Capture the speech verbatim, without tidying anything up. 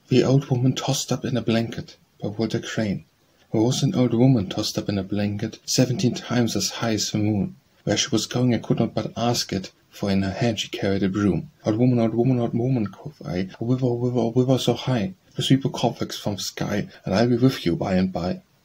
The Old Woman Tossed Up in a Blanket by Walter Crane. There was an old woman tossed up in a blanket, seventeen times as high as the moon. Where she was going I could not but ask it, for in her hand she carried a broom. Old woman, old woman, old woman, quoth I, O whither, O whither, O whither so high? To sweep the cobwebs from the sky, and I'll be with you by and by.